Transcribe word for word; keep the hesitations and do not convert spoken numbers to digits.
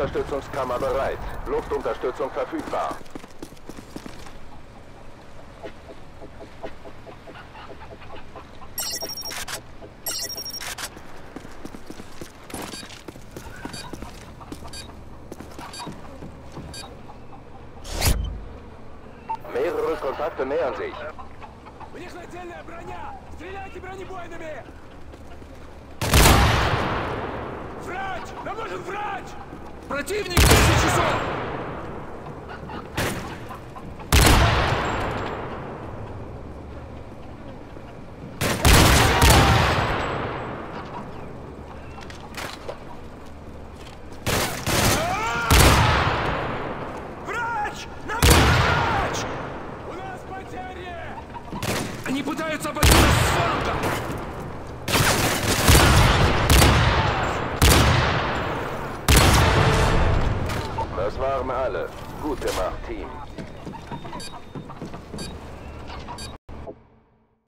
Luftunterstützungskammer bereit. Luftunterstützung verfügbar. Mehrere Kontakte nähern sich. У них нацельная броня! Стреляйте бронебойными! Врач! Нам нужен врач! Противник десять часов! Врач! Нам нужен врач! У нас потери! Они пытаются обойти нас с фланга! Das waren alle. Gut gemacht, Team.